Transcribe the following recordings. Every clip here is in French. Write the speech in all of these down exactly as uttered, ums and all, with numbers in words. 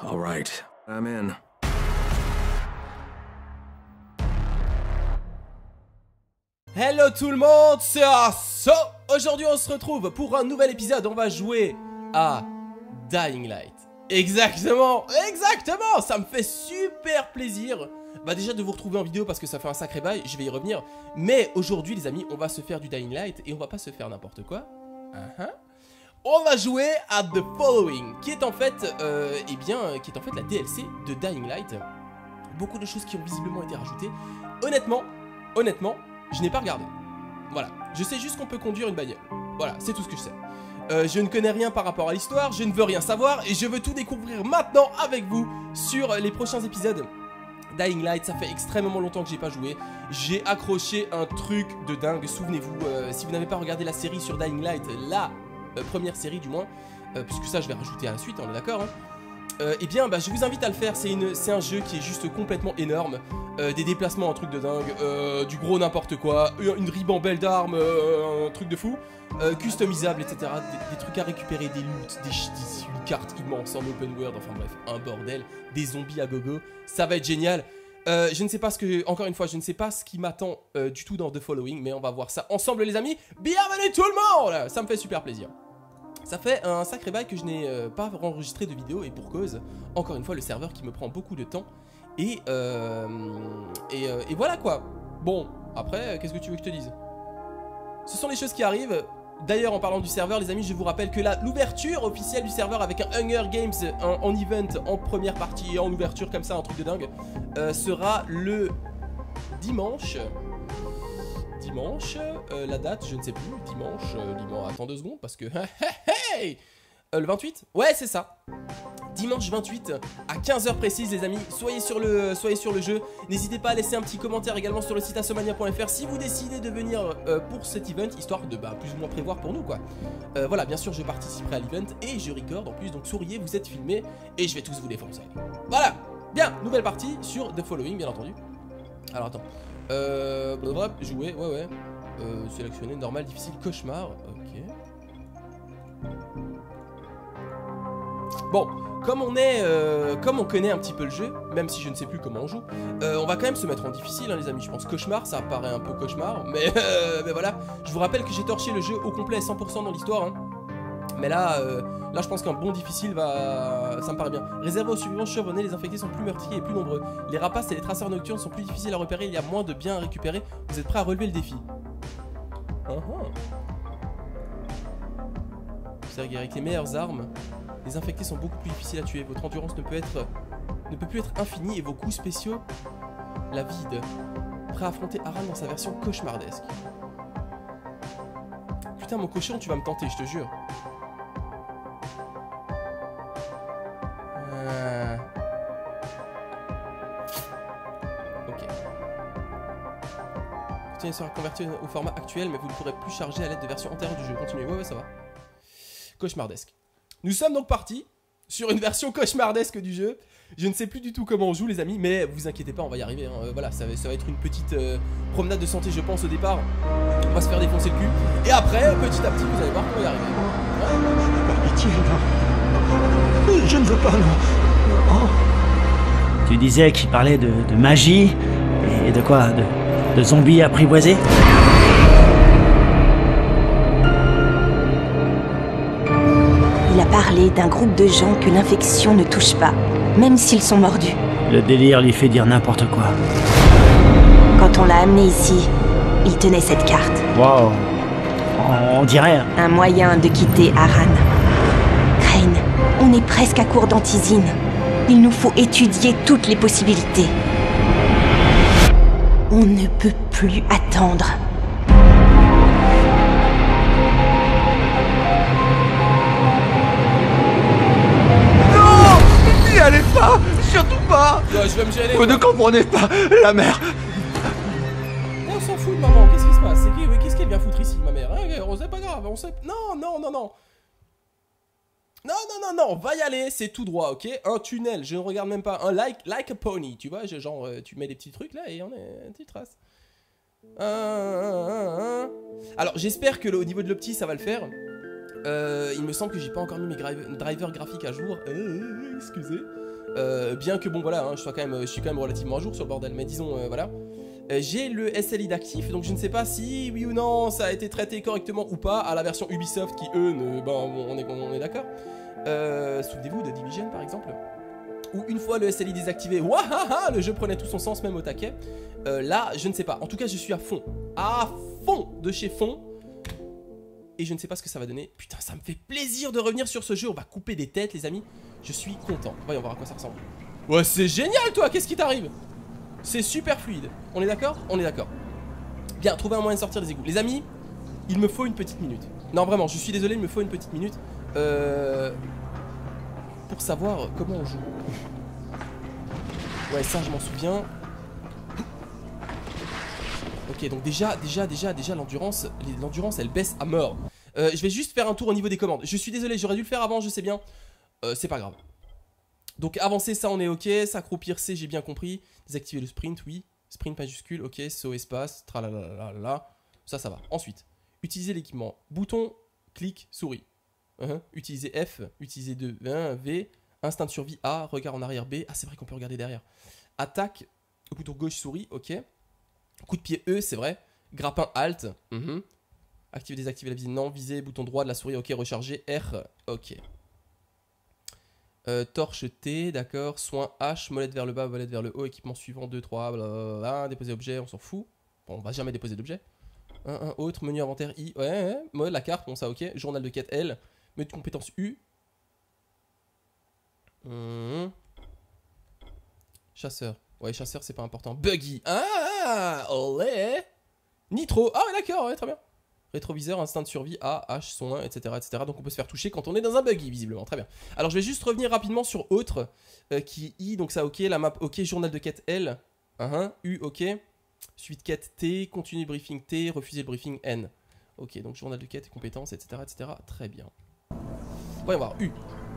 All right, I'm in. Hello tout le monde, c'est Asso. Aujourd'hui on se retrouve pour un nouvel épisode. On va jouer à Dying Light. Exactement, exactement. Ça me fait super plaisir Bah déjà de vous retrouver en vidéo parce que ça fait un sacré bail. Je vais y revenir. Mais aujourd'hui les amis, on va se faire du Dying Light. Et on va pas se faire n'importe quoi. uh-huh. On va jouer à The Following, qui est en fait euh, eh bien, qui est en fait la D L C de Dying Light. Beaucoup de choses qui ont visiblement été rajoutées. Honnêtement, honnêtement je n'ai pas regardé. Voilà, je sais juste qu'on peut conduire une bagnole. Voilà, c'est tout ce que je sais. Euh, je ne connais rien par rapport à l'histoire, je ne veux rien savoir et je veux tout découvrir maintenant avec vous sur les prochains épisodes. Dying Light, ça fait extrêmement longtemps que j'ai pas joué. J'ai accroché un truc de dingue. Souvenez-vous, euh, si vous n'avez pas regardé la série sur Dying Light, la euh, première série du moins, euh, puisque ça je vais rajouter à la suite, on est d'accord hein. Euh, eh bien, bah, je vous invite à le faire. C'est un jeu qui est juste complètement énorme. Euh, des déplacements, un truc de dingue. Euh, du gros n'importe quoi. Une ribambelle d'armes, euh, un truc de fou. Euh, customisable, et cetera. Des, des trucs à récupérer, des loots, des, des, une carte immense en open world. Enfin bref, un bordel. Des zombies à gogo. Ça va être génial. Euh, je ne sais pas ce que, encore une fois, je ne sais pas ce qui m'attend euh, du tout dans The Following. Mais on va voir ça ensemble, les amis. Bienvenue tout le monde. Ça me fait super plaisir. Ça fait un sacré bail que je n'ai euh, pas enregistré de vidéo et pour cause, encore une fois, le serveur qui me prend beaucoup de temps. Et, euh, et, euh, et voilà quoi. Bon, après, qu'est-ce que tu veux que je te dise? Ce sont les choses qui arrivent. D'ailleurs, en parlant du serveur, les amis, je vous rappelle que l'ouverture officielle du serveur avec un Hunger Games en, en event, en première partie, en ouverture comme ça, un truc de dingue, euh, sera le dimanche. Dimanche, euh, la date, je ne sais plus, dimanche, euh, dimanche, attends deux secondes parce que, hey, euh, le vingt-huit, ouais c'est ça, dimanche vingt-huit à quinze heures précises les amis, soyez sur le, soyez sur le jeu, n'hésitez pas à laisser un petit commentaire également sur le site assomania point F R si vous décidez de venir euh, pour cet event, histoire de bah, plus ou moins prévoir pour nous quoi, euh, voilà bien sûr je participerai à l'event et je record en plus, donc souriez, vous êtes filmés et je vais tous vous défoncer, voilà, bien, nouvelle partie sur The Following bien entendu, alors attends. Euh, blablabla, jouer, ouais ouais. Euh, sélectionner, normal, difficile, cauchemar. Ok. Bon, comme on est, euh, comme on connaît un petit peu le jeu, même si je ne sais plus comment on joue, euh, on va quand même se mettre en difficile, hein, les amis. Je pense cauchemar, ça paraît un peu cauchemar, mais, euh, mais voilà. Je vous rappelle que j'ai torché le jeu au complet, cent pour cent dans l'histoire. Hein. Mais là, euh, là, je pense qu'un bon difficile va, ça me paraît bien. Réservé aux suivants chevronnés, les infectés sont plus meurtriers et plus nombreux. Les rapaces et les traceurs nocturnes sont plus difficiles à repérer. Il y a moins de biens à récupérer. Vous êtes prêts à relever le défi? uh -huh. C'est-à-dire avec les meilleures armes, les infectés sont beaucoup plus difficiles à tuer. Votre endurance ne peut être, ne peut plus être infinie et vos coups spéciaux la vide. Prêt à affronter Aran dans sa version cauchemardesque. Putain, mon cochon, tu vas me tenter, je te jure. Euh... Ok. Continuez sera converti au format actuel, mais vous ne pourrez plus charger à l'aide de versions antérieures du jeu. Continuez, ouais, ouais, ça va. Cauchemardesque. Nous sommes donc partis sur une version cauchemardesque du jeu. Je ne sais plus du tout comment on joue, les amis, mais vous inquiétez pas, on va y arriver. Hein. Euh, voilà, ça va, ça va être une petite euh, promenade de santé, je pense, au départ. On va se faire défoncer le cul. Et après, petit à petit, vous allez voir qu'on va y arriver. Ouais. Par pitié, non. Je ne veux pas, non. Oh. Tu disais qu'il parlait de, de magie et de quoi de, de zombies apprivoisés. Il a parlé d'un groupe de gens que l'infection ne touche pas, même s'ils sont mordus. Le délire lui fait dire n'importe quoi. Quand on l'a amené ici, il tenait cette carte. Waouh. On, on dirait... Un moyen de quitter Aran. Crane, on est presque à court d'antisine. Il nous faut étudier toutes les possibilités. On ne peut plus attendre. N'y allez pas, surtout pas. Non, je vais me gêner. Vous ne comprenez pas, la mère. On s'en fout de maman, qu'est-ce qui se passe? Qu'est-ce qu'elle vient foutre ici, ma mère? On sait pas grave, on sait... Non, non, non, non. Non, non, non, non, va y aller, c'est tout droit, ok? Un tunnel, je ne regarde même pas. Un like, like a pony, tu vois? Genre, euh, tu mets des petits trucs là et on est une petite trace. Un, un, un, un. Alors, j'espère que le, au niveau de l'opti, ça va le faire. Euh, il me semble que j'ai pas encore mis mes driver graphiques à jour. Euh, excusez. Euh, bien que bon voilà, hein, je, sois quand même, je suis quand même relativement à jour sur le bordel, mais disons euh, voilà. Euh, J'ai le S L I d'actif, donc je ne sais pas si oui ou non ça a été traité correctement ou pas à la version Ubisoft qui eux, ne, ben, on est, on est d'accord. Euh, Souvenez-vous de Division par exemple, où une fois le S L I désactivé, wahaha, le jeu prenait tout son sens même au taquet. Euh, là, je ne sais pas. En tout cas, je suis à fond, à fond de chez fond. Et je ne sais pas ce que ça va donner. Putain, ça me fait plaisir de revenir sur ce jeu. On va couper des têtes, les amis. Je suis content. Voyons voir à quoi ça ressemble. Ouais, c'est génial, toi. Qu'est-ce qui t'arrive? C'est super fluide. On est d'accord? On est d'accord. Bien, trouver un moyen de sortir des égouts. Les amis, il me faut une petite minute. Non, vraiment, je suis désolé, il me faut une petite minute. Euh... Pour savoir comment on joue. Ouais, ça, je m'en souviens. Ok, donc déjà, déjà, déjà, déjà, l'endurance, l'endurance, elle baisse à mort. Euh, je vais juste faire un tour au niveau des commandes. Je suis désolé, j'aurais dû le faire avant, je sais bien. Euh, c'est pas grave. Donc avancer, ça, on est ok. S'accroupir, c'est, j'ai bien compris. Désactiver le sprint, oui. Sprint majuscule, ok. Saut espace, tralalalala. Ça, ça va. Ensuite, utiliser l'équipement. Bouton, clic, souris. Uh-huh. Utiliser F, utiliser deux, un, V. Instinct de survie, A. Regard en arrière, B. Ah, c'est vrai qu'on peut regarder derrière. Attaque, bouton gauche, souris, ok. Coup de pied E, c'est vrai. Grappin Alt. Mm-hmm. Activer, désactiver la visée. Non. Viser, bouton droit de la souris. Ok. Recharger. R. Ok. Euh, torche T. D'accord. Soin H. Molette vers le bas, molette vers le haut. Équipement suivant. deux, trois. Blablabla. Déposer objet. On s'en fout. Bon, on va jamais déposer d'objet. un, un. Autre. Menu inventaire I. Ouais, ouais. Mode, la carte. Bon, ça, ok. Journal de quête L. Menu de compétence U. Mmh. Chasseur. Ouais, chasseur, c'est pas important. Buggy. Ah, olé. Nitro. Ah, ouais, d'accord, ouais, très bien. Rétroviseur, instinct de survie, A, H, soin, et cetera, et cetera. Donc on peut se faire toucher quand on est dans un buggy, visiblement. Très bien. Alors je vais juste revenir rapidement sur autre, euh, qui est I, donc ça, ok. La map, ok. Journal de quête L. Uh-huh. U, ok. Suite quête T. Continue le briefing T. Refuser le briefing N. Ok, donc journal de quête, compétences, et cetera, et cetera. Très bien. Voyons voir. U.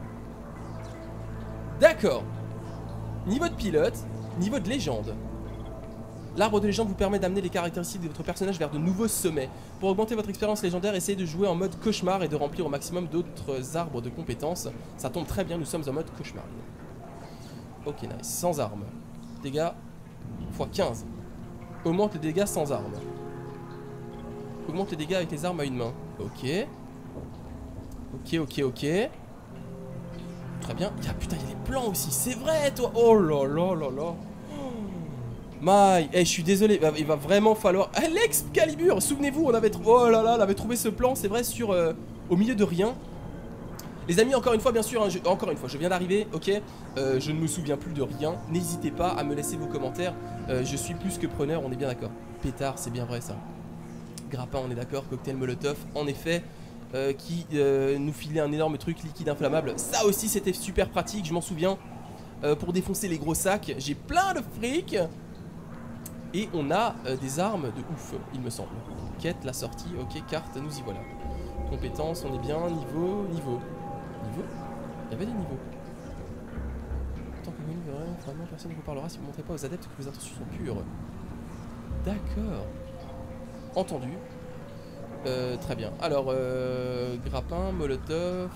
D'accord. Niveau de pilote. Niveau de légende. L'arbre de légende vous permet d'amener les caractéristiques de votre personnage vers de nouveaux sommets. Pour augmenter votre expérience légendaire, essayez de jouer en mode cauchemar et de remplir au maximum d'autres arbres de compétences. Ça tombe très bien, nous sommes en mode cauchemar. Ok, nice. Sans armes. Dégâts fois quinze. Augmente les dégâts sans armes. Augmente les dégâts avec les armes à une main. Ok. Ok, ok, ok. Très bien. Il y a, putain, il y a les plans aussi. C'est vrai, toi. Oh là là là là. My, eh, je suis désolé, il va vraiment falloir... Ah, l'Excalibur, souvenez-vous, on avait... Oh là là, on avait trouvé ce plan, c'est vrai, sur... Euh, au milieu de rien. Les amis, encore une fois, bien sûr, hein, je... encore une fois, je viens d'arriver, ok. euh, Je ne me souviens plus de rien. N'hésitez pas à me laisser vos commentaires. euh, Je suis plus que preneur, on est bien d'accord. Pétard, c'est bien vrai, ça. Grappin, on est d'accord. Cocktail Molotov, en effet. Euh, qui euh, nous filait un énorme truc liquide inflammable. Ça aussi, c'était super pratique, je m'en souviens. euh, Pour défoncer les gros sacs. J'ai plein de fric. Et on a euh, des armes de ouf, il me semble. Quête, la sortie, ok, carte, nous y voilà. Compétences, on est bien, niveau, niveau. Niveau? Il y avait des niveaux. Tant que vous vraiment, personne ne vous parlera si vous ne montrez pas aux adeptes que vos intentions sont pures. D'accord. Entendu. Euh, très bien. Alors, euh, grappin, molotov.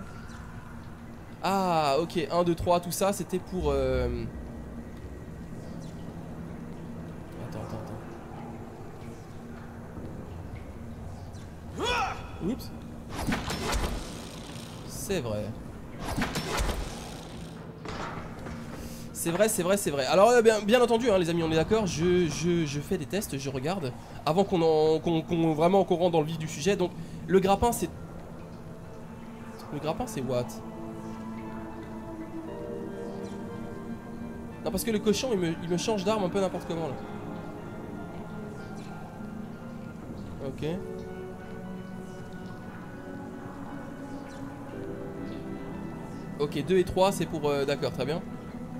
Ah, ok, un, deux, trois, tout ça, c'était pour... Euh... Oups. C'est vrai. C'est vrai, c'est vrai, c'est vrai. Alors euh, bien, bien entendu, hein, les amis, on est d'accord. Je, je, je fais des tests, je regarde avant qu'on en, qu'on, qu'on vraiment qu'on rentre dans le vif du sujet. Donc le grappin, c'est le grappin, c'est what? Non, parce que le cochon, il me, il me change d'arme un peu n'importe comment là. Ok. Ok, deux et trois, c'est pour... Euh, D'accord, très bien.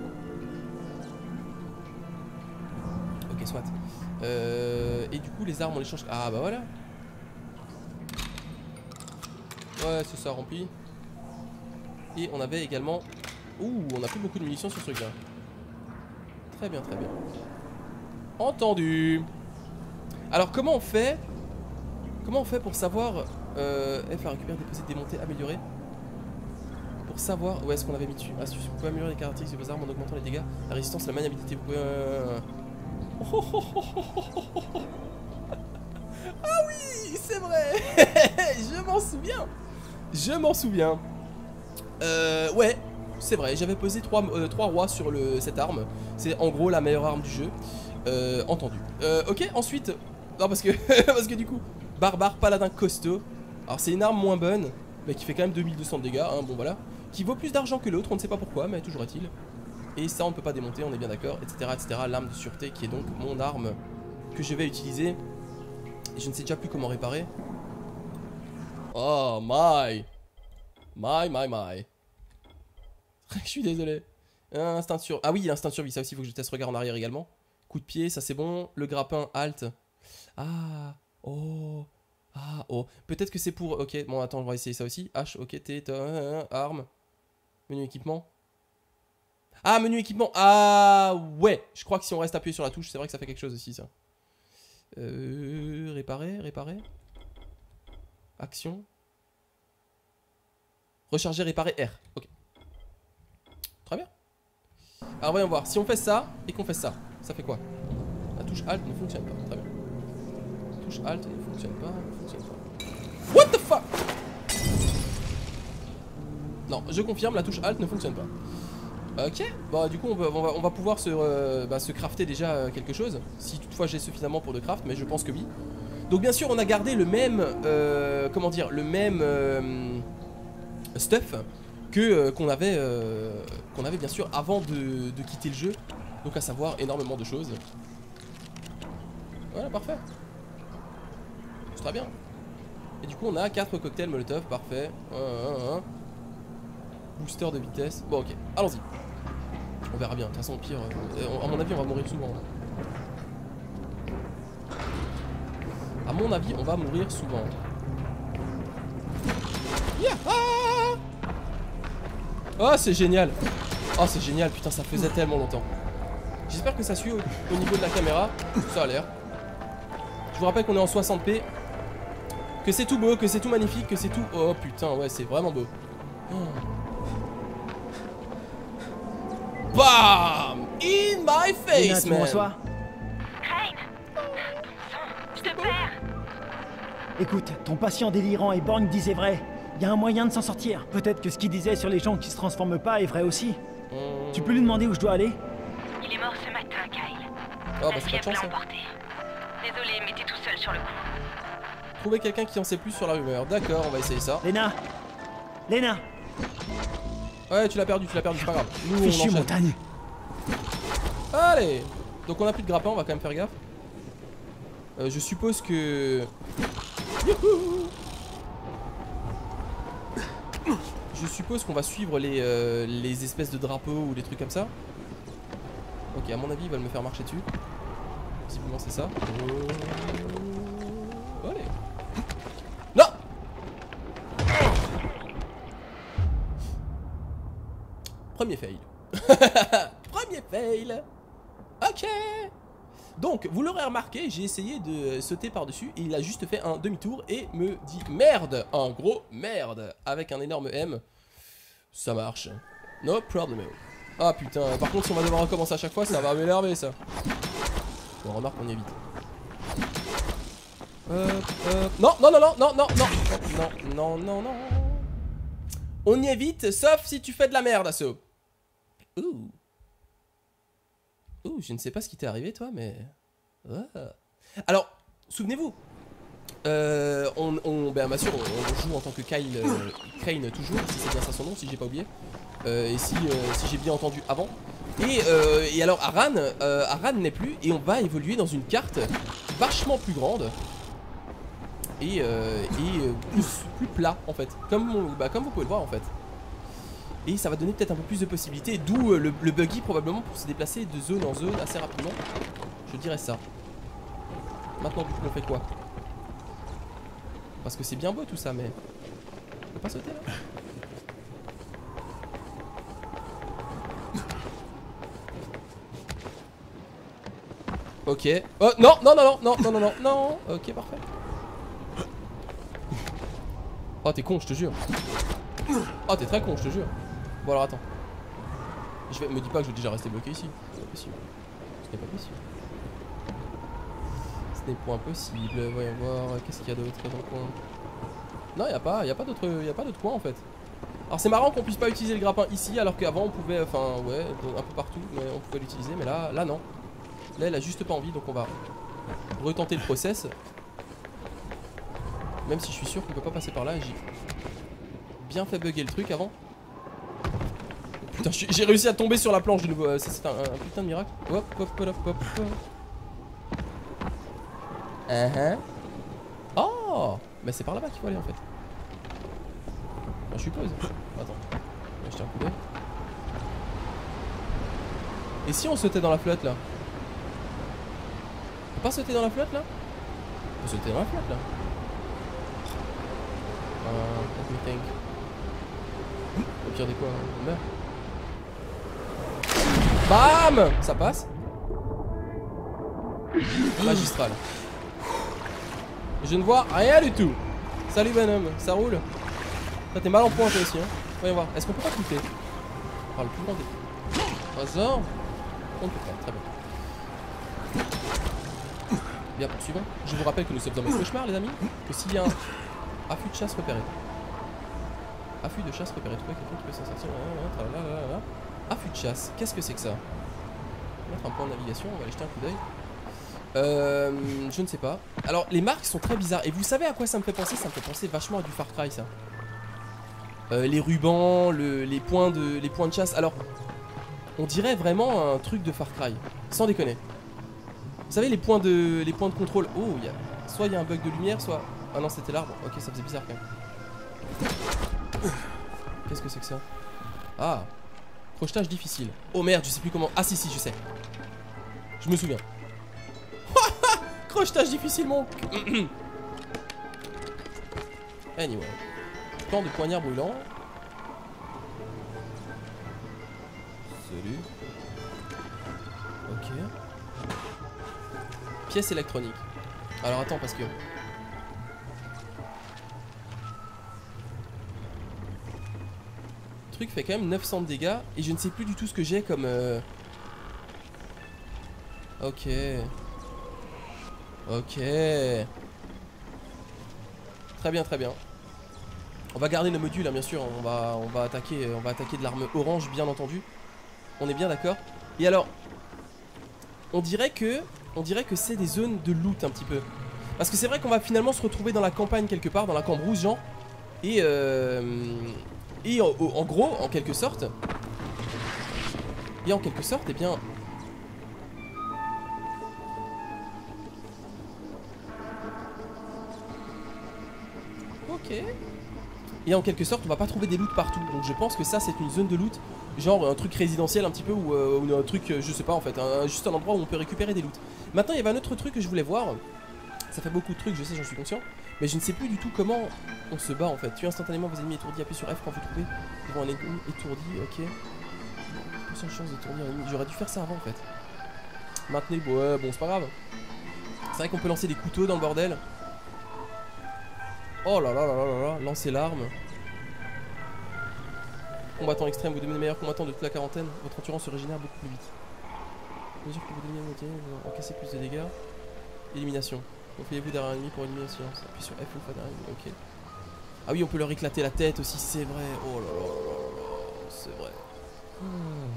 Ok, soit. Euh, et du coup, les armes, on les change... Ah, bah voilà. Ouais, c'est ça, rempli. Et on avait également... Ouh, on a plus beaucoup de munitions sur ce truc-là. Très bien, très bien. Entendu. Alors, comment on fait... Comment on fait pour savoir... Euh, F à récupérer, déposer, démonter, améliorer. pour savoir où est-ce qu'on avait mis dessus. Astuce, vous pouvez améliorer les caractéristiques de vos armes en augmentant les dégâts, la résistance, la maniabilité. Vous pouvez... Euh... Oh, oh, oh, oh, oh, oh. Ah oui, c'est vrai. Je m'en souviens. Je m'en souviens. Euh, ouais, c'est vrai, j'avais posé trois euh, rois sur le, cette arme. C'est en gros la meilleure arme du jeu. Euh, entendu. Euh, ok, ensuite... Non, parce que, parce que du coup, barbare, paladin, costaud. Alors c'est une arme moins bonne, mais qui fait quand même deux mille deux cents de dégâts, hein, bon voilà. Qui vaut plus d'argent que l'autre, on ne sait pas pourquoi, mais toujours est-il. Et ça on ne peut pas démonter, on est bien d'accord, etc, et cetera. L'arme de sûreté qui est donc mon arme que je vais utiliser. Et je ne sais déjà plus comment réparer. Oh my. My, my, my. Je suis désolé. Instinct de survie. Ah oui, instinct de survie, ça aussi, il faut que je teste regard en arrière également. Coup de pied, ça c'est bon. Le grappin, halt. Ah, oh, ah, oh. Peut-être que c'est pour... Ok, bon, attends, on va essayer ça aussi. H, ok, T, T, arme. Menu équipement. Ah, menu équipement. Ah, ouais. Je crois que si on reste appuyé sur la touche, c'est vrai que ça fait quelque chose aussi, ça. Euh, réparer, réparer. Action. Recharger, réparer, R. Ok. Très bien. Alors voyons voir. Si on fait ça et qu'on fait ça, ça fait quoi? La touche Alt ne fonctionne pas. Très bien. La touche Alt ne fonctionne pas. Ne fonctionne pas. What the fuck? Non, je confirme, la touche Alt ne fonctionne pas. Ok. Bon, du coup, on va, on va, on va pouvoir se, euh, bah, se crafter déjà euh, quelque chose. Si toutefois j'ai suffisamment pour de craft, mais je pense que oui. Donc bien sûr, on a gardé le même... Euh, comment dire? Le même... Euh, stuff que euh, qu'on avait euh, qu'on avait bien sûr avant de, de quitter le jeu, donc à savoir énormément de choses. Voilà, parfait, c'est très bien. Et du coup on a quatre cocktails molotov, parfait. Un, un, un. Booster de vitesse, bon ok, allons-y. On verra bien, de toute façon au pire euh, à mon avis on va mourir souvent. À mon avis on va mourir souvent. Yeah. Oh c'est génial. Oh c'est génial, putain ça faisait tellement longtemps. J'espère que ça suit au, au niveau de la caméra. Ça a l'air. Je vous rappelle qu'on est en soixante p. Que c'est tout beau, que c'est tout magnifique, que c'est tout... Oh putain ouais c'est vraiment beau. Oh. Bam! In my face man. Bonsoir. Crane, je te perds. Écoute, ton patient délirant et borgne disait vrai. Il y a un moyen de s'en sortir. Peut-être que ce qu'il disait sur les gens qui se transforment pas est vrai aussi. Mmh. Tu peux lui demander où je dois aller? Il est mort ce matin, Kyle. Oh bah c'est pas de chance. Désolé, mais t'es tout seul sur le coup. Trouver quelqu'un qui en sait plus sur la rumeur. D'accord, on va essayer ça. Lena Lena Ouais, tu l'as perdu, tu l'as perdu, c'est pas grave. Nous, on Fichu enchaîne. montagne. Allez. Donc on a plus de grappin, on va quand même faire gaffe. Euh, je suppose que... Youhou. Je suppose qu'on va suivre les, euh, les espèces de drapeaux ou des trucs comme ça. Ok, à mon avis, ils veulent me faire marcher dessus. Visiblement, c'est ça. Oh, allez. Non. Premier fail. Premier fail. Ok. Donc, vous l'aurez remarqué, j'ai essayé de sauter par-dessus et il a juste fait un demi-tour et me dit merde, un gros merde, avec un énorme M. Ça marche. No problem. Ah putain, par contre si on va devoir recommencer à chaque fois, ça va m'énerver ça. Bon, remarque, on y évite. Euh, euh, non, non, non, non, non, non, non, non, non, non, non. On y évite, sauf si tu fais de la merde, Asso. Ouh. Ouh, je ne sais pas ce qui t'est arrivé toi, mais... Ah. Alors, souvenez-vous, euh, on, on, ben, bien sûr, on, on joue en tant que Kyle euh, Crane toujours, si c'est bien ça son nom, si j'ai pas oublié, euh, et si, euh, si j'ai bien entendu avant. Et, euh, et alors Aran, euh, Aran n'est plus, et on va évoluer dans une carte vachement plus grande et, euh, et euh, plus, plus plat en fait, comme, on, bah, comme vous pouvez le voir en fait. Et ça va donner peut-être un peu plus de possibilités, d'où le, le buggy probablement pour se déplacer de zone en zone assez rapidement. Je dirais ça. Maintenant du coup on fait quoi? Parce que c'est bien beau tout ça, mais... On peut pas sauter là? Ok. Oh non, non, non, non, non, non, non, non. Ok, parfait. Oh t'es con, je te jure. Oh t'es très con je te jure. Bon alors attends. Je vais... Me dis pas que je vais déjà rester bloqué ici. C'est pas possible. Ce n'est pas possible. Ce n'est point possible. Voyons voir. Qu'est-ce qu'il y a d'autre dans le coin? Non y'a pas, y a pas d'autre y a pas d'autre coin en fait. Alors c'est marrant qu'on puisse pas utiliser le grappin ici alors qu'avant on pouvait, enfin ouais, un peu partout, mais on pouvait l'utiliser, mais là, là non. Là elle a juste pas envie donc on va retenter le process. Même si je suis sûr qu'on peut pas passer par là et j'ai bien fait bugger le truc avant. Oh, putain j'ai réussi à tomber sur la planche de nouveau, euh, c'est un, un putain de miracle. Hop hop hop hop hop. Uh -huh. Oh mais c'est par là-bas qu'il faut aller en fait. Ah, je suppose. Attends, on va jeter un coup d'œil. Et si on sautait dans la flotte là? On peut pas sauter dans la flotte là? On peut sauter dans la flotte là. Euh, let me think. Au pire des quoi, on meurt. Bam! Ça passe. Magistral. Je ne vois rien du tout. Salut Venom, ça roule? Toi t'es mal en point toi aussi hein. Voyons voir, est-ce qu'on peut pas quitter? Par le plus grand des hasard. On ne peut pas, très bien. Bien poursuivons. Je vous rappelle que nous sommes dans le cauchemar les amis. Que s'il y a un affût de chasse repéré. Affût de chasse repéré, trouver quelqu'un qui peut s'en sortir. Affût de chasse, qu'est-ce que c'est que ça? On va mettre un point de navigation, on va aller jeter un coup d'œil. Euh, je ne sais pas. Alors les marques sont très bizarres. Et vous savez à quoi ça me fait penser? Ça me fait penser vachement à du Far Cry ça. Euh, les rubans, le, les, points de, les points de chasse. Alors, on dirait vraiment un truc de Far Cry. Sans déconner. Vous savez les points de, les points de contrôle. Oh, y a, soit il y a un bug de lumière, soit... Ah non, c'était l'arbre. Ok, ça faisait bizarre quand même. Qu'est-ce que c'est que ça? Ah, crochetage difficile. Oh merde, je sais plus comment... Ah si, si, je sais. Je me souviens. Crochetage difficile, mon... Anyway. Plan de poignard brûlant. Salut. Ok. Pièce électronique. Alors attends parce que... Le truc fait quand même neuf cents de dégâts. Et je ne sais plus du tout ce que j'ai comme... Euh... Ok. Ok. Très bien, très bien. On va garder nos modules, hein, bien sûr. On va, on va attaquer, on va attaquer de l'arme orange, bien entendu. On est bien d'accord. Et alors, on dirait que, on dirait que c'est des zones de loot un petit peu. Parce que c'est vrai qu'on va finalement se retrouver dans la campagne quelque part, dans la cambrousse, genre. Et euh, et en, en gros, en quelque sorte, et en quelque sorte, eh bien. Ok. Et en quelque sorte on va pas trouver des loots partout. Donc je pense que ça c'est une zone de loot. Genre un truc résidentiel un petit peu. Ou, euh, ou un truc je sais pas en fait un, juste un endroit où on peut récupérer des loots. Maintenant il y avait un autre truc que je voulais voir. Ça fait beaucoup de trucs je sais, j'en suis conscient. Mais je ne sais plus du tout comment on se bat en fait. Tuez instantanément vos ennemis étourdis. Appuyez sur F quand vous trouvez devant un ennemi étourdi. Ok. Plus de chance d'étourdir un ennemi. J'aurais dû faire ça avant en fait. Maintenez bon, ouais, bon c'est pas grave. C'est vrai qu'on peut lancer des couteaux dans le bordel. Oh là là là là là là, lancez l'arme. Combattant extrême, vous devenez le meilleur combattant de toute la quarantaine. Votre endurance se régénère beaucoup plus vite. À mesure que vous devenez moitié, vous encaissez plus de dégâts. Élimination. Confuyez-vous derrière un ennemi pour éliminer le silence. Appuyez sur F une fois derrière l'ennemi, ok. Ah oui, on peut leur éclater la tête aussi, c'est vrai. Oh là là là là là, c'est vrai. Hmm.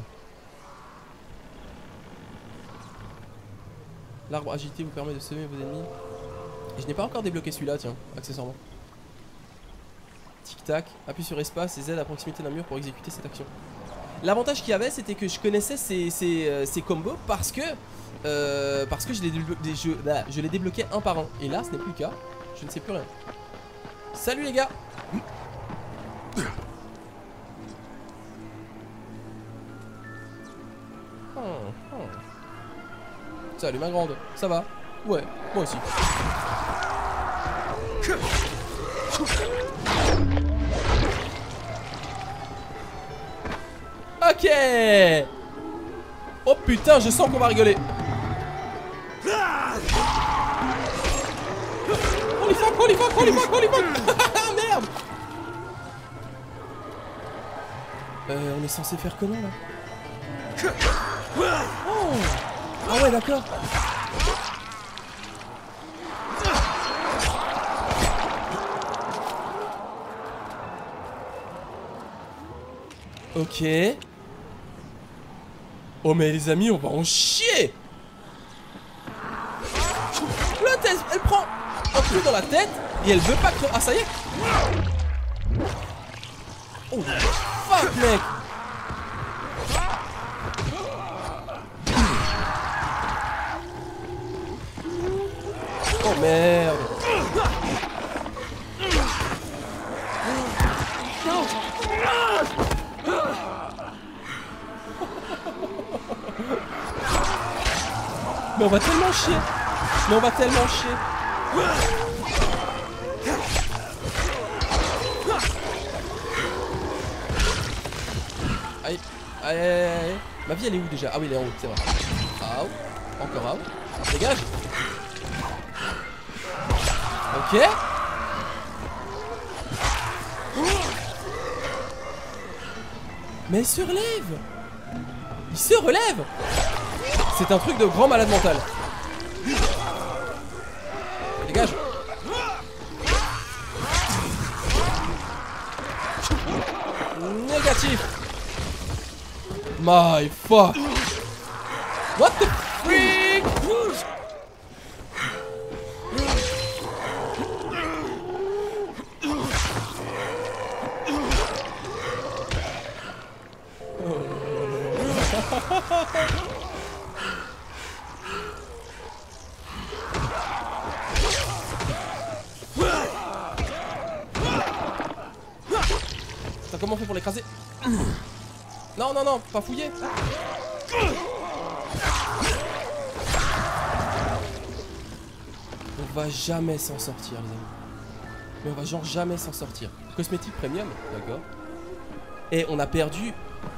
L'arbre agilité vous permet de semer vos ennemis. Et je n'ai pas encore débloqué celui-là, tiens, accessoirement. Tic-tac, appuie sur espace et Z à proximité d'un mur pour exécuter cette action. L'avantage qu'il y avait, c'était que je connaissais ces, ces, euh, ces combos parce que euh, parce que je les, je, bah, je les débloquais un par un. Et là, ce n'est plus le cas. Je ne sais plus rien. Salut les gars. Oh, oh. Salut ma grande, ça va? Ouais, moi aussi. Ok. Oh putain, je sens qu'on va rigoler. Holy fuck, holy fuck, holy fuck, holy fuck. Merde. Euh, on est censé faire comment là? Oh. Ah ouais, d'accord. Ok. Oh mais les amis, on va en chier. L'autre, elle, elle prend un truc dans la tête et elle veut pas que... Ah ça y est. Oh fuck mec. Oh merde. Mais on va tellement chier. Mais on va tellement chier. Aïe. Aïe, aïe, aïe. Ma vie elle est où déjà? Ah oui elle est en haut, c'est vrai. Ah oh. Encore out. Dégage. Ok. Mais il se relève. Il se relève. C'est un truc de grand malade mental. Dégage. Négatif. My fuck. What the freak. Comment on fait pour l'écraser? Non, non, non, pas fouiller. On va jamais s'en sortir, les amis. Mais on va genre jamais s'en sortir. Cosmétique premium, d'accord. Et on a perdu.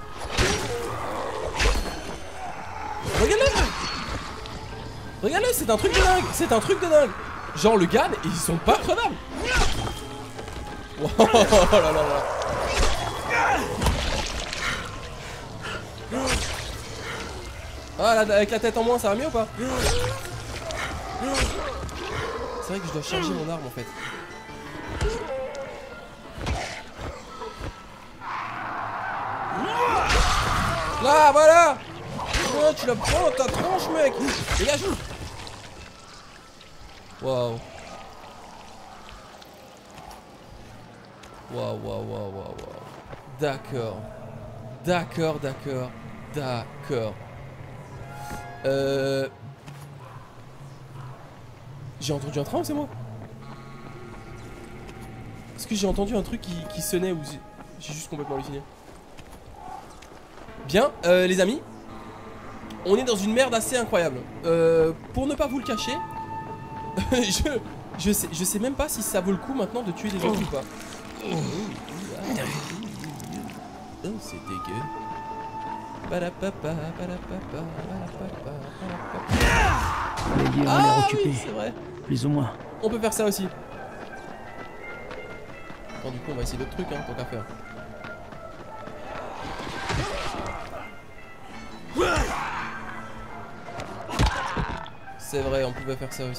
Regarde-le. Regarde-le, c'est un truc de dingue. C'est un truc de dingue. Genre le gars, ils sont pas crevables. Oh là là là. Ah là, avec la tête en moins ça va mieux ou pas? C'est vrai que je dois charger mon arme en fait. Là voilà. Oh, tu la prends ta tronche mec. Dégage. Waouh. Waouh waouh waouh waouh waouh. D'accord. D'accord d'accord. D'accord. Euh... J'ai entendu un train ou c'est moi? Est-ce que j'ai entendu un truc qui, qui sonnait ou j'ai juste complètement halluciné? Bien, euh, les amis, on est dans une merde assez incroyable. Euh, pour ne pas vous le cacher, je, je, sais, je sais même pas si ça vaut le coup maintenant de tuer des gens ou pas. Oh, oh c'est dégueu. Les lieux ont ah, l'air occupés. Oui, c'est vrai. Plus ou moins. On peut faire ça aussi. Bon, du coup, on va essayer d'autres trucs, hein, tant qu'à faire. C'est vrai, on pouvait faire ça aussi.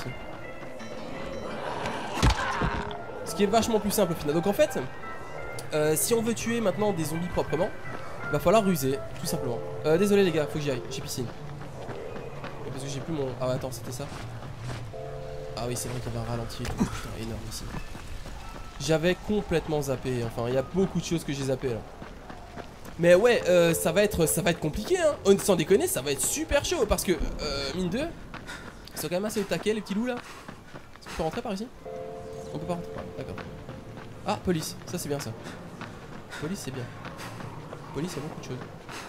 Ce qui est vachement plus simple au final. Donc en fait, euh, si on veut tuer maintenant des zombies proprement, va falloir ruser, tout simplement. Euh, désolé les gars, faut que j'y aille, j'ai piscine. Parce que j'ai plus mon... Ah ouais, attends, c'était ça. Ah oui, c'est vrai qu'il y avait un ralenti et tout. Putain, énorme ici. J'avais complètement zappé, enfin, il y a beaucoup de choses que j'ai zappé là. Mais ouais, euh, ça va être ça va être compliqué, hein. Sans déconner, ça va être super chaud parce que, euh, mine de... Ils sont quand même assez au taquet, les petits loups là. Est-ce qu'on peut rentrer par ici? On peut pas rentrer, d'accord. Ah, police, ça c'est bien ça. Police, c'est bien. Police, il y a beaucoup de choses.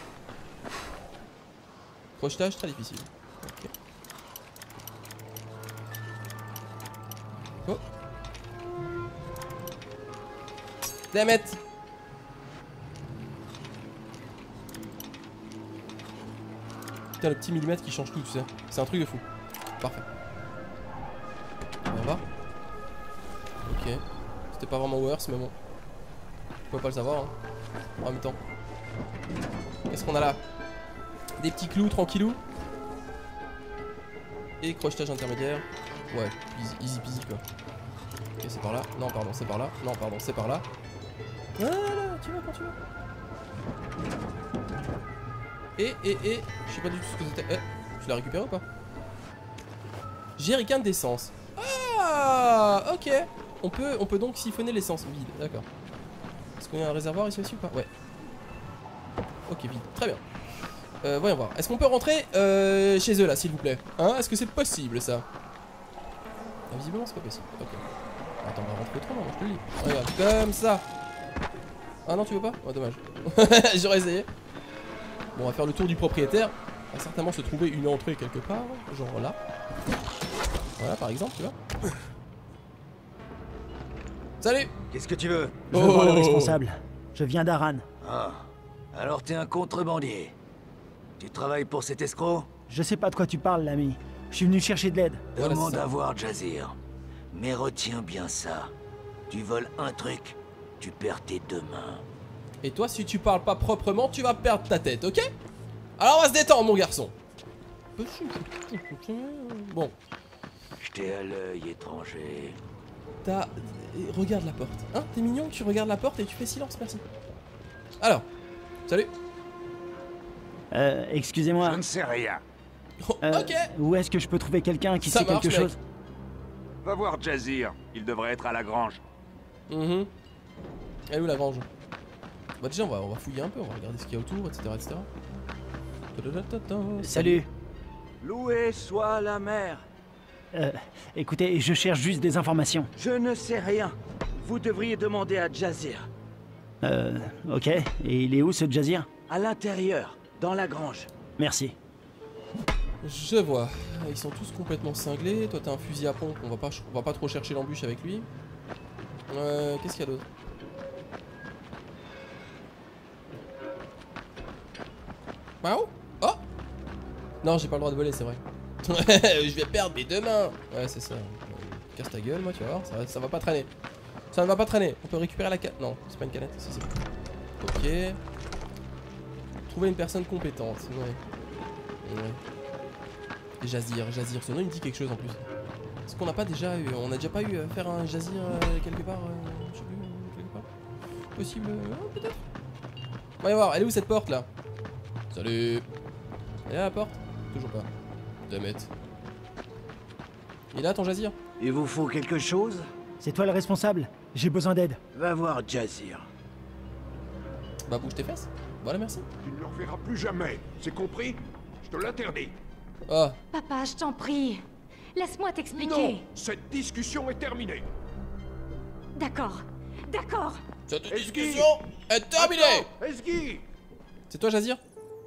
Crochetage, très difficile. Ok. Oh. Damn it. Putain, le petit millimètre qui change tout, tu sais. C'est un truc de fou. Parfait. On va voir. Ok. C'était pas vraiment worse, mais bon. On peut pas le savoir, hein. En même temps. Qu'est-ce qu'on a là? Des petits clous, tranquillou. Et crochetage intermédiaire. Ouais, easy, easy peasy quoi. Ok, c'est par là. Non, pardon, c'est par là. Non, pardon, c'est par là. Ah là, tu vas quand tu vas. Et, et, et, je sais pas du tout ce que c'était. Eh, tu l'as récupéré ou pas? Jerrycan d'essence. Ah, ok. On peut, on peut donc siphonner l'essence vide, d'accord. Est-ce qu'on a un réservoir ici aussi ou pas? Ouais. Ok, vide, très bien. Euh, voyons voir. Est-ce qu'on peut rentrer euh, chez eux là, s'il vous plaît? Hein? Est-ce que c'est possible ça? Ah, visiblement, c'est pas possible. Ok. Attends, on va rentrer autrement, moi, je te le dis. Regarde, comme ça. Ah non, tu veux pas? Oh, dommage. J'aurais essayé. Bon, on va faire le tour du propriétaire. Il va certainement se trouver une entrée quelque part, genre là. Voilà, par exemple, tu vois. Salut! Qu'est-ce que tu veux? Je veux Oh. voir le responsable. Je viens d'Aran. Ah, alors t'es un contrebandier. Tu travailles pour cet escroc? Je sais pas de quoi tu parles, l'ami. Je suis venu chercher de l'aide. Voilà, Demande c'est ça. à voir Jazir. Mais retiens bien ça. Tu voles un truc, tu perds tes deux mains. Et toi, si tu parles pas proprement, tu vas perdre ta tête, ok? Alors on va se détendre, mon garçon. Bon, J'étais à l'œil étranger. t'as... Regarde la porte. Hein? T'es mignon, tu regardes la porte et tu fais silence, merci. Alors, salut. Euh, excusez-moi. Je ne sais rien. Oh, Euh, ok. Où est-ce que je peux trouver quelqu'un qui Ça sait marche, quelque mec. chose? Va voir Jazir. Il devrait être à la grange. Mhm. Elle est où la grange? Bah déjà on va, on va fouiller un peu, on va regarder ce qu'il y a autour, etc, et cetera. Salut. Loué soit la mer. Euh, écoutez, je cherche juste des informations. Je ne sais rien. Vous devriez demander à Jazir. Euh, ok. Et il est où ce Jazir? À l'intérieur, dans la grange. Merci. Je vois, ils sont tous complètement cinglés. Toi t'as un fusil à pompe, on va pas, on va pas trop chercher l'embûche avec lui. Euh, qu'est-ce qu'il y a d'autre? Waouh! Oh! Non, j'ai pas le droit de voler, c'est vrai. Je vais perdre mes deux mains. Ouais, c'est ça. Euh, Casse ta gueule, moi, tu vas voir. Ça, ça va pas traîner. Ça ne va pas traîner. On peut récupérer la canette. Non, c'est pas une canette. Si, c'est... Ok. Trouver une personne compétente. Ouais. Ouais. Et Jazir, Jazir. Ce nom, il me dit quelque chose en plus. Est-ce qu'on n'a pas déjà eu. On a déjà pas eu à faire un Jazir euh, quelque part euh, je sais plus, euh, quelque part. Possible. Euh, peut-être. Voyons voir. Elle est où cette porte là? Salut. Elle est là la porte? Toujours pas. Dammit. Il est là ton Jazir? Il vous faut quelque chose? C'est toi le responsable? J'ai besoin d'aide. Va voir Jazir. Bah bouge tes fesses. Voilà, merci. Tu ne le reverras plus jamais. C'est compris? Je te l'interdis. Oh. Papa, je t'en prie. Laisse-moi Non! t'expliquer. Cette discussion est terminée. D'accord. D'accord. Cette Esguy. discussion est terminée. Attends, Esguy! C'est toi Jazir?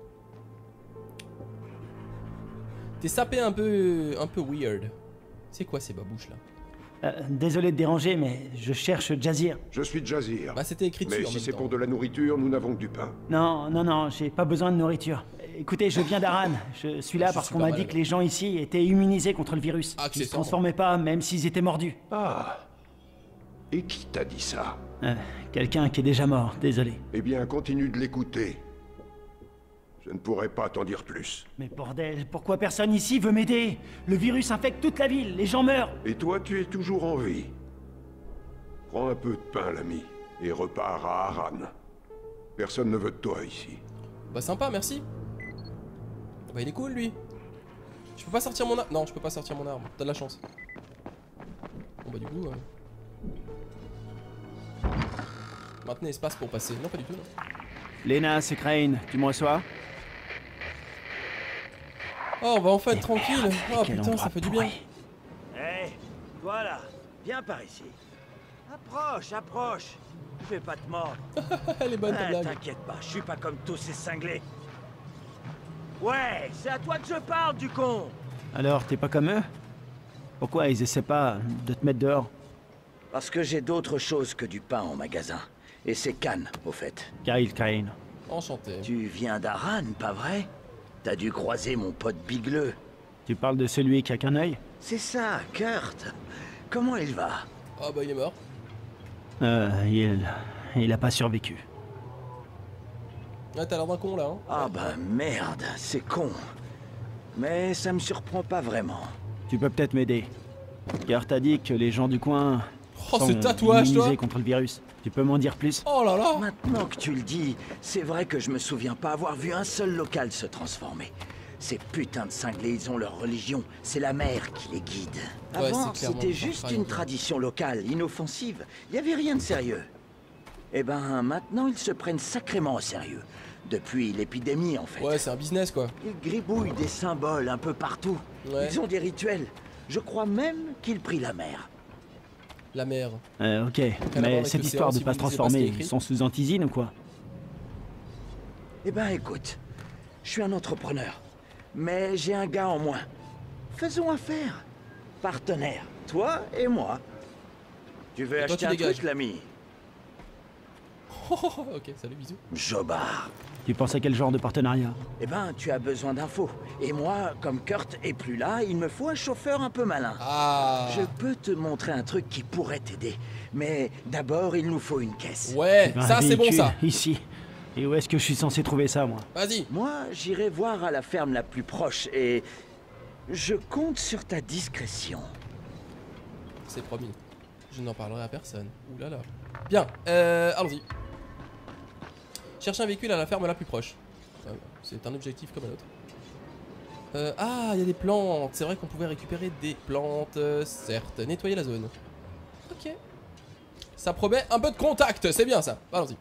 T'es sapé un peu... un peu weird. C'est quoi ces babouches là? Euh, désolé de déranger, mais je cherche Jazir. Je suis Jazir. Bah c'était écrit dessus Mais en si même c'est temps. pour de la nourriture, nous n'avons que du pain. Non, non, non, j'ai pas besoin de nourriture. Écoutez, je viens d'Aran. Je suis là Je parce suis qu'on pas m'a mal, dit alors. que les gens ici étaient immunisés contre le virus. Ah, Ils se accessoirement. transformaient pas, même s'ils étaient mordus. Ah. Et qui t'a dit ça? Euh, Quelqu'un qui est déjà mort, désolé. Eh bien, continue de l'écouter. Je ne pourrai pas t'en dire plus. Mais bordel, pourquoi personne ici veut m'aider? Le virus infecte toute la ville, les gens meurent. Et toi, tu es toujours en vie. Prends un peu de pain, l'ami, et repars à Aran. Personne ne veut de toi ici. Bah sympa, merci. Bah il est cool lui. Je peux pas sortir mon arme. Non, je peux pas sortir mon arme. T'as de la chance. Bon bah du coup... Euh... Maintenez espace pour passer. Non, pas du tout. Non. Lena, c'est Crane, tu me reçois? Oh, on va enfin être tranquille. Oh Quel putain, endroit ça fait du bien. pourri. Hé, voilà. Viens par ici. Approche, approche. Je vais pas te mordre. Elle est bonne ta Ah, blague. T'inquiète pas, je suis pas comme tous ces cinglés. Ouais, c'est à toi que je parle, du con. Alors, t'es pas comme eux? Pourquoi ils essaient pas de te mettre dehors? Parce que j'ai d'autres choses que du pain en magasin. Et c'est Cannes, au fait. Kyle Crane. Enchanté. Tu viens d'Aran, pas vrai? T'as dû croiser mon pote Bigleux. Tu parles de celui qui a qu'un œil? C'est ça, Kurt. Comment il va? Oh bah il est mort. Euh, il... il a pas survécu. Ouais, t'as l'air d'un con là. Hein. Ah bah merde, c'est con. Mais ça me surprend pas vraiment. Tu peux peut-être m'aider. Kurt a dit que les gens du coin Oh, sont ce tatouage, toi. immunisés contre le virus. Tu peux m'en dire plus? Oh là là. Maintenant que tu le dis, c'est vrai que je me souviens pas avoir vu un seul local se transformer. Ces putains de cinglés, ils ont leur religion. C'est la mer qui les guide. Ouais, Avant, c'est clairement c'était juste pareil. une tradition locale, inoffensive. Il y avait rien de sérieux. Eh ben, maintenant, ils se prennent sacrément au sérieux. Depuis l'épidémie, en fait. Ouais, c'est un business quoi. Ils gribouillent des symboles un peu partout. Ouais. Ils ont des rituels. Je crois même qu'ils prient la mer. La mer. Euh, ok. à voir Mais avec cette l'océan, histoire de si pas vous se lisez pas ce qui est transformer, écrit. ils sont sous antisine ou quoi? Eh ben, écoute. Je suis un entrepreneur. Mais j'ai un gars en moins. Faisons affaire. Partenaire. Toi et moi. Tu veux Et toi, acheter tu un dégages. truc, l'ami? Oh, oh, oh, ok, salut, bisous. Jobard. Tu penses à quel genre de partenariat? Eh ben, tu as besoin d'infos. Et moi, comme Kurt est plus là, il me faut un chauffeur un peu malin. Ah. Je peux te montrer un truc qui pourrait t'aider. Mais d'abord, il nous faut une caisse. Ouais, Un ça c'est bon véhicule, ça. Ici. Et où est-ce que je suis censé trouver ça, moi? Vas-y. Moi, j'irai voir à la ferme la plus proche et... Je compte sur ta discrétion. C'est promis. Je n'en parlerai à personne. Ouh là là. Bien, euh, allons-y. Chercher un véhicule à la ferme la plus proche. Euh, C'est un objectif comme un autre. Euh, ah, il y a des plantes. C'est vrai qu'on pouvait récupérer des plantes. euh, certes, nettoyer la zone. Ok. Ça promet un peu de contact. C'est bien ça. Allons-y.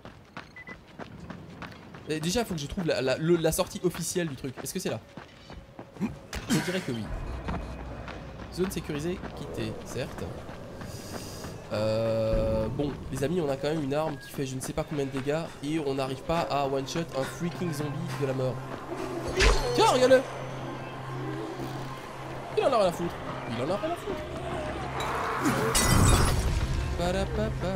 Et déjà, il faut que je trouve la, la- le- la sortie officielle du truc. Est-ce que c'est là? Je dirais que oui. Zone sécurisée, quittée, certes. Euh, bon, les amis, on a quand même une arme qui fait je ne sais pas combien de dégâts et on n'arrive pas à one-shot un freaking zombie de la mort. Tiens, regarde-le! Il en a rien à foutre. Il en a rien à foutre. Padapapa.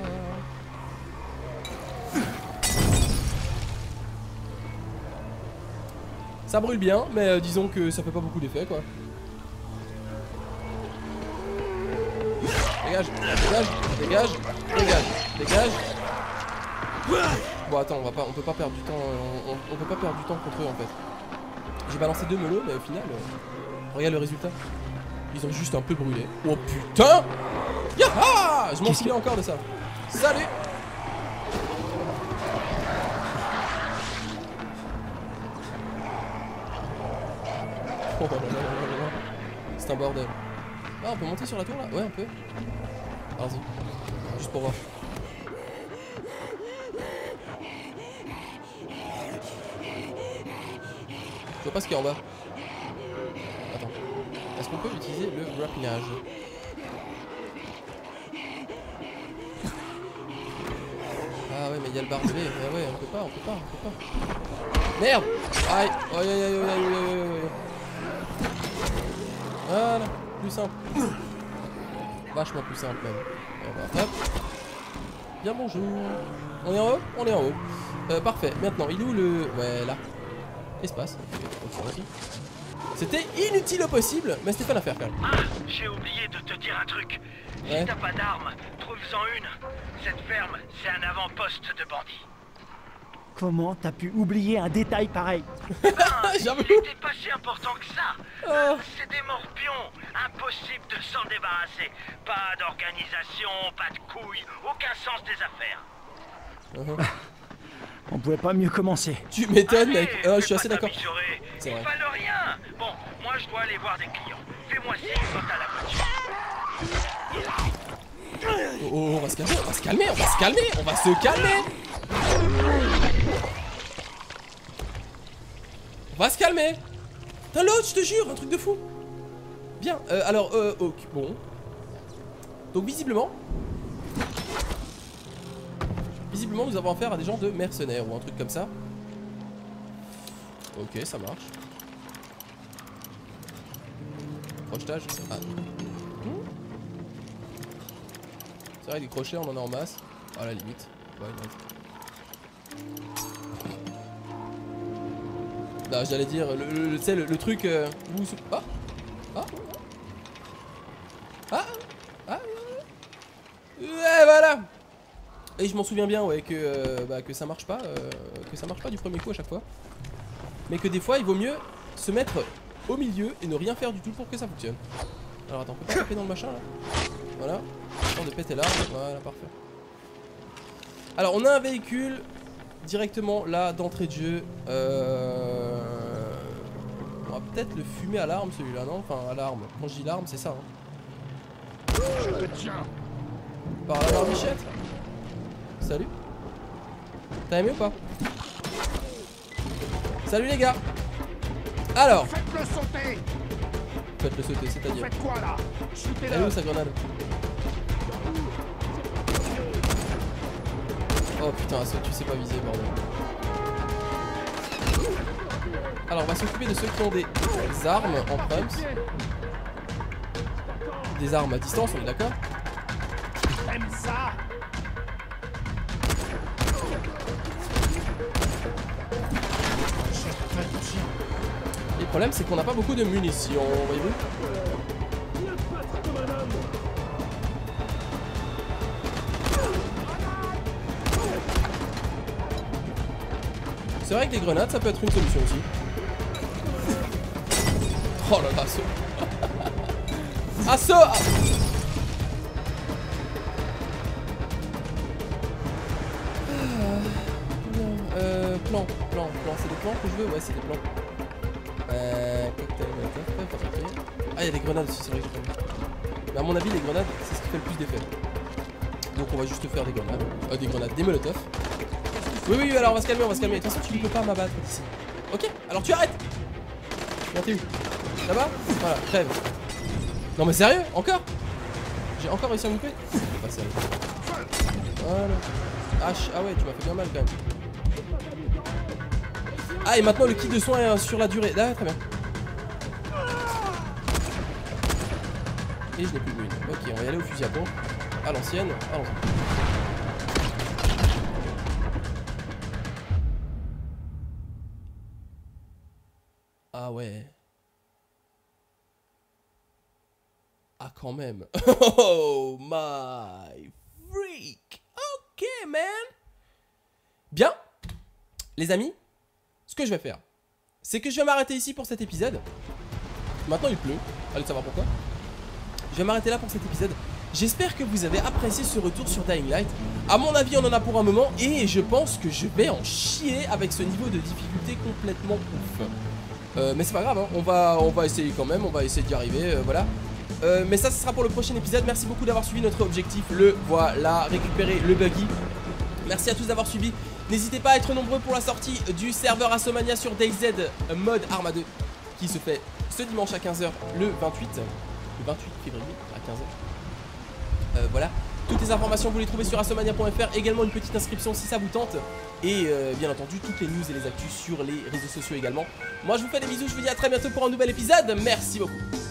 Ça brûle bien, mais euh, disons que ça fait pas beaucoup d'effet quoi. Dégage, dégage, dégage, dégage, dégage. Bon attends, on va pas, on peut pas perdre du temps, on, on, on peut pas perdre du temps contre eux en fait. J'ai balancé deux melos, mais au final, euh, regarde le résultat. Ils ont juste un peu brûlé. Oh putain! Yaha! Je m'en souviens encore de ça. Salut! Oh là là là là là. C'est un bordel. Ah, on peut monter sur la tour là? Ouais, on peut. Allons-y. Juste pour voir. Je vois pas ce qu'il y a en bas. Attends. Est-ce qu'on peut utiliser le grappinage? Ah ouais, mais il y a le barbelé. Ah ouais, on peut pas, on peut pas, on peut pas. Merde! Aïe! Aïe aïe aïe aïe aïe aïe aïe aïe. Voilà, plus simple. Vachement plus simple même. Et on va, hop. Bien bonjour. On est en haut? On est en haut. Euh, parfait. Maintenant, il est où le... Ouais, là. Espace. Okay. C'était inutile au possible, mais c'était pas l'affaire quand même. Ah, j'ai oublié de te dire un truc. Ouais. Si t'as pas d'armes, trouve-en une. Cette ferme, c'est un avant-poste de bandits. Comment t'as pu oublier un détail pareil? Ben, il était pas si important que ça. Oh. C'est des morpions. Impossible de s'en débarrasser. Pas d'organisation, pas de couilles, aucun sens des affaires. Uh-huh. On pouvait pas mieux commencer. Tu m'étonnes, Allez, mec. Ah, je suis fais assez pas d'accord. t'amuser. C'est Ils vrai. valent rien. Bon, moi je dois aller voir des clients. Fais-moi signe quand t'as la voiture. Oh, oh, on va se calmer, on va se calmer, on va se calmer, on va se calmer. On va se calmer. T'as l'autre, je te jure, un truc de fou. Bien, euh, alors, euh, ok, bon. Donc visiblement, visiblement, nous avons affaire à des gens de mercenaires ou un truc comme ça. Ok, ça marche. Crochetage. Ah. C'est vrai, des crochets, on en a en masse. À la limite. Ouais, non. Non, j'allais dire, le, le, le, le, le truc euh, où... Ah Ah Ah Ah Ouais, voilà. Et je m'en souviens bien, ouais, que, euh, bah, que ça marche pas, euh, que ça marche pas du premier coup à chaque fois. Mais que des fois, il vaut mieux se mettre au milieu et ne rien faire du tout pour que ça fonctionne. Alors attends, on peut pas taper dans le machin là. Voilà, histoire de péter l'arme, voilà, parfait. Alors on a un véhicule directement là d'entrée de jeu. Euh... On va peut-être le fumer à l'arme celui-là, non? Enfin à l'arme, quand je dis l'arme c'est ça. Hein. Je te tiens. Par la barbichette. Salut. T'as aimé ou pas? Salut les gars. Alors faites-le sauter. Faites-le sauter, c'est-à-dire faites quoi là? Elle est où sa grenade? Oh putain, ça tu sais pas viser bordel. Alors on va s'occuper de ceux qui ont des armes en pumps. Des armes à distance, on est d'accord? J'aime ça. Et le problème c'est qu'on n'a pas beaucoup de munitions, voyez-vous. C'est vrai que les grenades ça peut être une solution aussi. Oh là là, assaut. Assaut. Euh, plan, plan, plan, c'est des plans que je veux? Ouais, c'est des plans. Euh, cocktail, ah, il y a des grenades aussi, c'est vrai que j'ai pas vu. Mais à mon avis, les grenades, c'est ce qui fait le plus d'effet. Donc on va juste faire des grenades. Euh, des grenades, des molotovs. Oui, oui, alors on va se calmer, on va se calmer. De toute façon, tu ne peux pas m'abattre ici. Ok, alors tu arrêtes. Bien, t'es où? Là-bas? Voilà, crève. Non, mais sérieux? Encore? J'ai encore réussi à me louper? C'est pas sérieux. Voilà. Ah, ah ouais, tu m'as fait bien mal quand même. Ah, et maintenant le kit de soin est sur la durée. Ah, très bien. Et je n'ai plus de mine. Ok, on va y aller au fusil à pompe. À l'ancienne. Allons-y. Ah ouais. Ah quand même. Oh my freak. Ok man. Bien. Les amis, ce que je vais faire, c'est que je vais m'arrêter ici pour cet épisode. Maintenant il pleut. Allez savoir pourquoi. Je vais m'arrêter là pour cet épisode. J'espère que vous avez apprécié ce retour sur Dying Light. À mon avis on en a pour un moment. Et je pense que je vais en chier avec ce niveau de difficulté complètement ouf. Euh, mais c'est pas grave, hein. on, va, on va essayer quand même, on va essayer d'y arriver, euh, voilà. Euh, mais ça, ce sera pour le prochain épisode. Merci beaucoup d'avoir suivi notre objectif, le voilà, récupérer le buggy. Merci à tous d'avoir suivi. N'hésitez pas à être nombreux pour la sortie du serveur Assomania sur DayZ mode Arma deux, qui se fait ce dimanche à quinze heures, le vingt-huit, le vingt-huit février à quinze heures. Euh, voilà. Toutes les informations vous les trouvez sur assomania point F R. Également une petite inscription si ça vous tente. Et euh, bien entendu toutes les news et les actus sur les réseaux sociaux également. Moi je vous fais des bisous, je vous dis à très bientôt pour un nouvel épisode. Merci beaucoup.